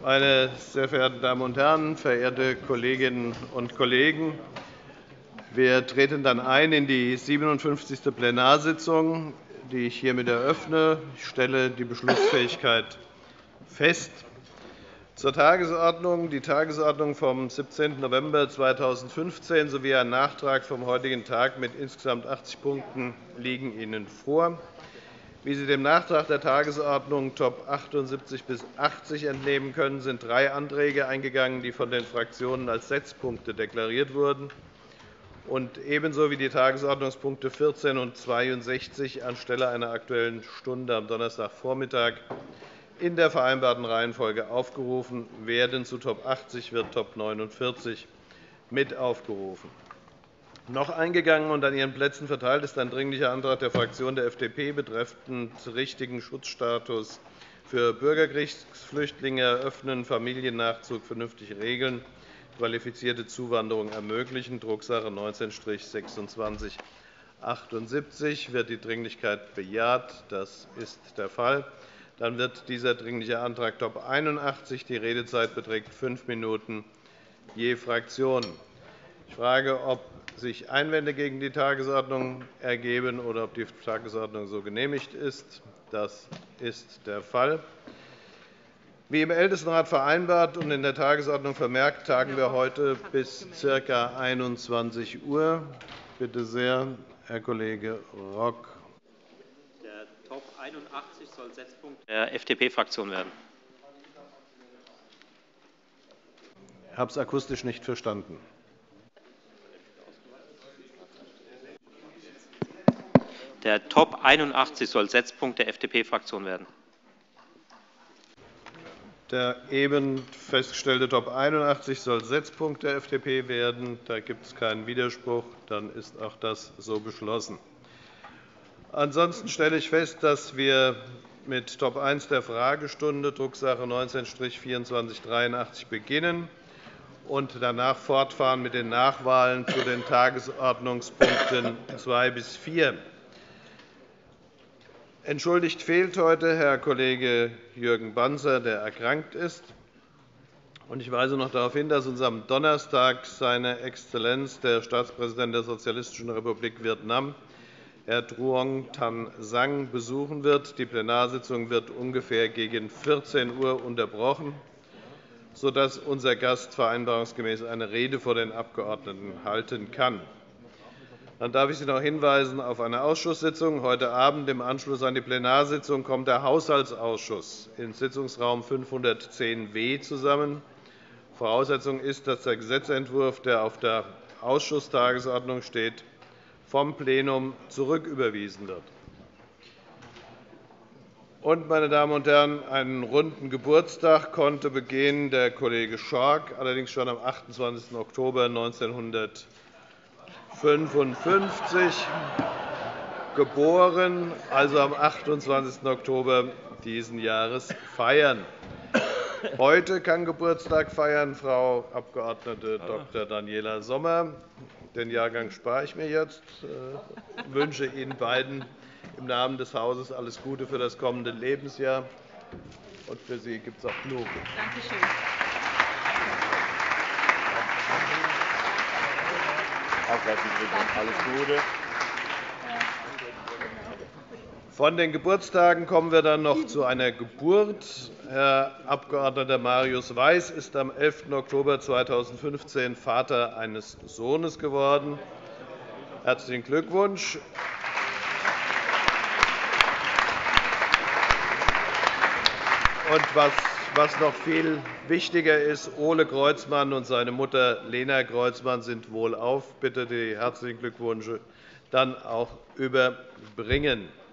Meine sehr verehrten Damen und Herren, verehrte Kolleginnen und Kollegen! Wir treten dann ein in die 57. Plenarsitzung, die ich hiermit eröffne. Ich stelle die Beschlussfähigkeit fest. Zur Tagesordnung. Die Tagesordnung vom 17. November 2015 sowie ein Nachtrag vom heutigen Tag mit insgesamt 80 Punkten liegen Ihnen vor. Wie Sie dem Nachtrag der Tagesordnung Top 78 bis 80 entnehmen können, sind 3 Anträge eingegangen, die von den Fraktionen als Setzpunkte deklariert wurden, und ebenso wie die Tagesordnungspunkte 14 und 62 anstelle einer Aktuellen Stunde am Donnerstagvormittag in der vereinbarten Reihenfolge aufgerufen werden. Zu Top 80 wird Top 49 mit aufgerufen. Noch eingegangen und an Ihren Plätzen verteilt ist ein Dringlicher Antrag der Fraktion der FDP betreffend richtigen Schutzstatus für Bürgerkriegsflüchtlinge eröffnen, Familiennachzug vernünftig regeln, qualifizierte Zuwanderung ermöglichen, Drucksache 19-2678. Wird die Dringlichkeit bejaht? Das ist der Fall. Dann wird dieser Dringliche Antrag Top 81. Die Redezeit beträgt 5 Minuten je Fraktion. Ich frage, ob sich Einwände gegen die Tagesordnung ergeben oder ob die Tagesordnung so genehmigt ist. Das ist der Fall. Wie im Ältestenrat vereinbart und in der Tagesordnung vermerkt, tagen wir heute bis ca. 21 Uhr. Bitte sehr, Herr Kollege Rock. Der Top 81 soll Setzpunkt der FDP-Fraktion werden. Ich habe es akustisch nicht verstanden. Der Top 81 soll Setzpunkt der FDP-Fraktion werden. Der eben festgestellte Top 81 soll Setzpunkt der FDP werden. Da gibt es keinen Widerspruch. Dann ist auch das so beschlossen. Ansonsten stelle ich fest, dass wir mit Top 1 der Fragestunde, Drucksache 19-2483, beginnen und danach fortfahren mit den Nachwahlen zu den Tagesordnungspunkten 2 bis 4. Entschuldigt fehlt heute Herr Kollege Jürgen Banzer, der erkrankt ist. Ich weise noch darauf hin, dass uns am Donnerstag seine Exzellenz, der Staatspräsident der Sozialistischen Republik Vietnam, Herr Truong Thanh Sang, besuchen wird. Die Plenarsitzung wird ungefähr gegen 14 Uhr unterbrochen, sodass unser Gast vereinbarungsgemäß eine Rede vor den Abgeordneten halten kann. Dann darf ich Sie noch hinweisen auf eine Ausschusssitzung. Heute Abend im Anschluss an die Plenarsitzung kommt der Haushaltsausschuss in Sitzungsraum 510w zusammen. Voraussetzung ist, dass der Gesetzentwurf, der auf der Ausschusstagesordnung steht, vom Plenum zurücküberwiesen wird. Und, meine Damen und Herren, einen runden Geburtstag konnte begehen der Kollege Schork, allerdings schon am 28. Oktober 1955 geboren, also am 28. Oktober dieses Jahres feiern. Heute kann Geburtstag feiern Frau Abg. Dr. Daniela Sommer. Den Jahrgang spare ich mir jetzt. Ich wünsche Ihnen beiden im Namen des Hauses alles Gute für das kommende Lebensjahr. Und für Sie gibt es auch Blumen. Danke schön. Alles Gute. Von den Geburtstagen kommen wir dann noch zu einer Geburt. Herr Abg. Marius Weiß ist am 11. Oktober 2015 Vater eines Sohnes geworden. Herzlichen Glückwunsch. Und was noch viel wichtiger ist, Ole Kreuzmann und seine Mutter Lena Kreuzmann sind wohlauf. Bitte die herzlichen Glückwünsche dann auch überbringen.